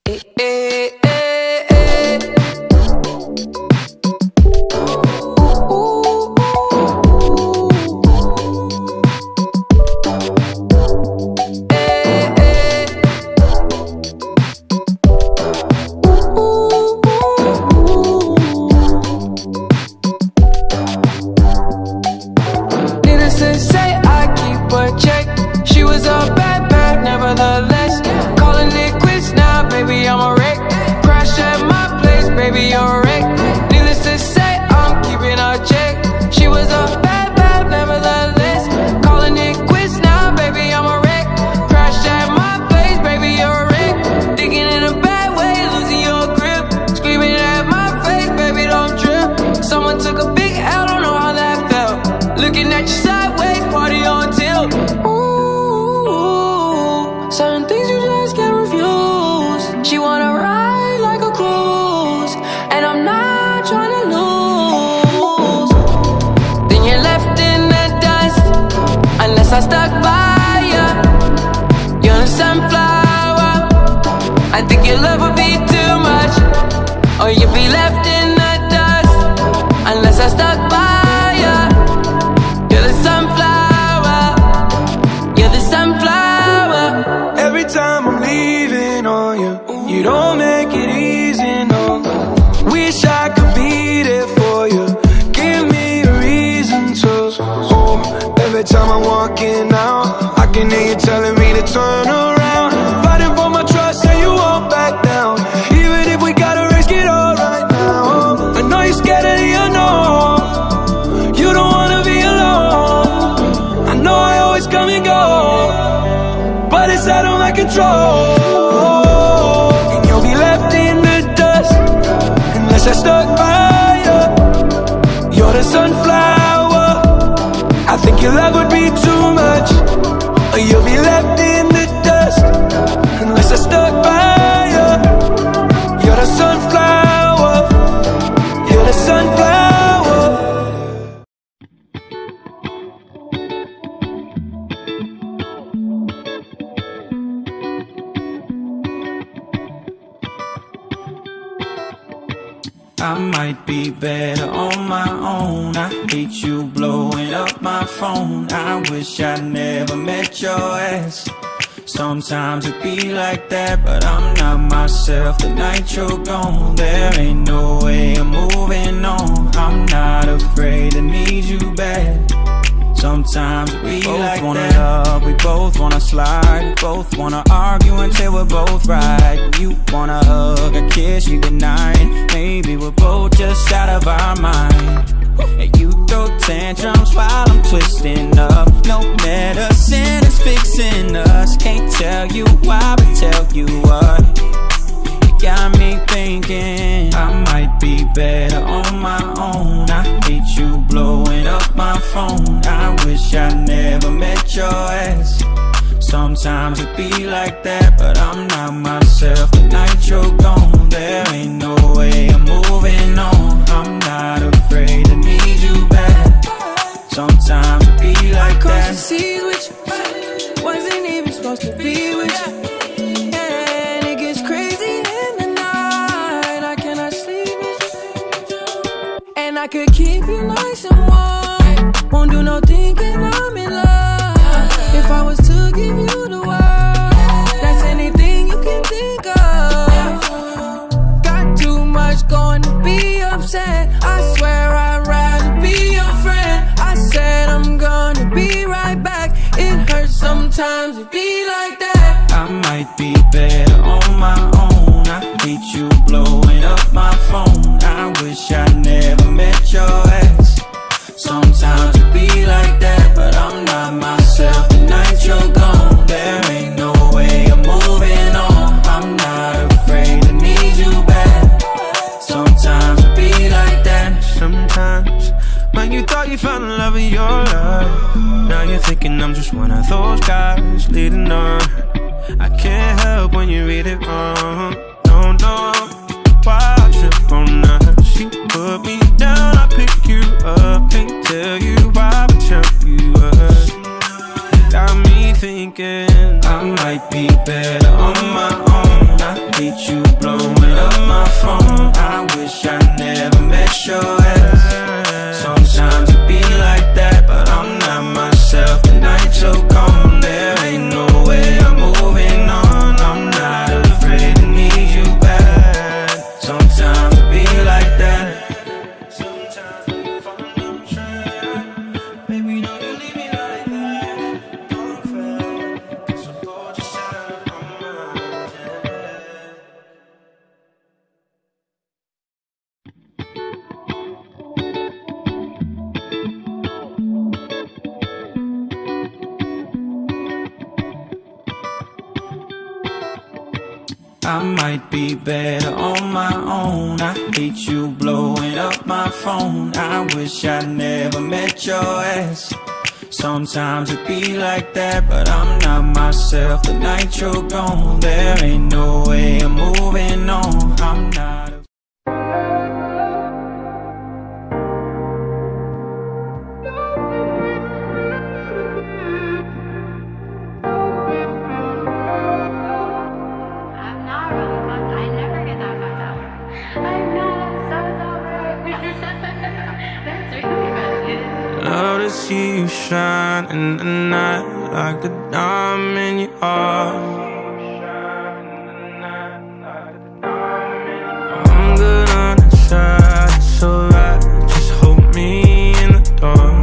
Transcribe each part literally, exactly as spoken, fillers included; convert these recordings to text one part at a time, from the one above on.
I might be better on my own. I hate you blowing up my phone. I wish I never met your ass. Sometimes it be like that, but I'm not myself the night you're gone. There ain't no way I'm moving on. I'm not afraid to need you back. Sometimes we both like wanna that. Love, we both wanna slide, we both wanna argue until we're both right. You wanna hug and kiss you goodnight. Maybe we're both just out of our mind. And you throw tantrums while I'm twisting up. No medicine is fixing us. Can't tell you why, but tell you what. You got me thinking I might be better on my own. I hate you blowing up my phone. I wish I never met your ass. Sometimes it be like that, but I'm not myself the night you're gone. There ain't no way I'm moving on. I'm not afraid to need you back. Sometimes it be like I that. I see with you, wasn't even supposed to be with you. And it gets crazy in the night. I cannot sleep with you. And I could keep you nice and warm. Won't do no thinking I'm in love. If I was to give you the world, that's anything you can think of. Got too much going to be upset. I swear I'd rather be your friend. I said I'm gonna be right back. It hurts sometimes to be like that. I might be better on my own. I hate you blowing up my phone. I wish I never met your ass. Sometimes it be like that, but I'm not myself the night you're gone. There ain't no way I'm moving on. I'm not afraid to need you back. Sometimes it be like that. Sometimes when you thought you found the love of your life, now you're thinking I'm just one of those guys leading on. I can't help when you read it wrong. Don't know why I trip on us. You put me down, I pick you up. Can't tell you why, but tell you what. Got me thinking I might be better on my own. I hate you blowing up my phone. I wish I never met your ass. Sometimes it be like that, but I'm not myself. The night you're gone, there ain't no way I'm moving on. I'm not afraid to need you back. Sometimes it be like that. Sometimes we fall on track. Baby, don't you leave me like that. Don't cry, 'cause I'm bored just out of my mind. I might be better on my own. I hate you blowing up my phone. I wish I never met your ass. Sometimes it be like that, but I'm not myself. The night you're gone, there ain't no way I'm moving on. I'm not. Love to see you shine in the night like a diamond in your heart. I'm good on the side, it's alright. Just hold me in the dark.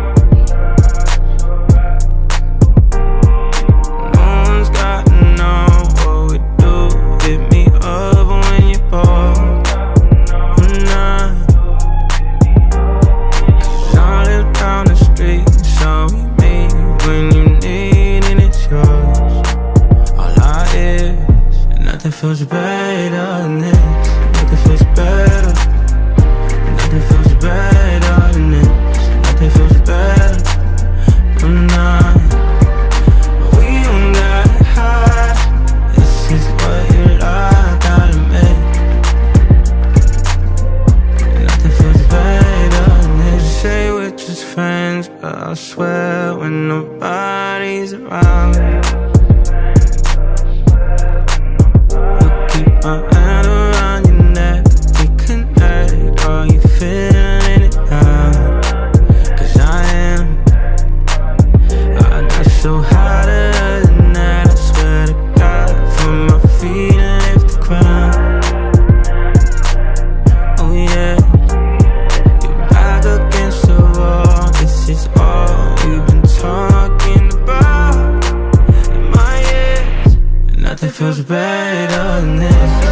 No one's gotta know what we do. Hit me up when you're bored. Down the street, so we meet when you need and it's yours. All I is, and nothing feels better than this. Nothing feels better. Nothing feels better than this. Nothing feels better. I'm not. But we don't gotta hide. This is what you like, gotta make. Nothing feels better than this. You say we're just friends, but I swear when nobody's around, you keep my hand around your neck. We connect, are you feeling it now? 'Cause I am. I got so hotter than that, I swear to God, from my feet and lift the ground. Oh yeah, you're back against the wall. This is all we've been talking about in my ears, and nothing feels better than this.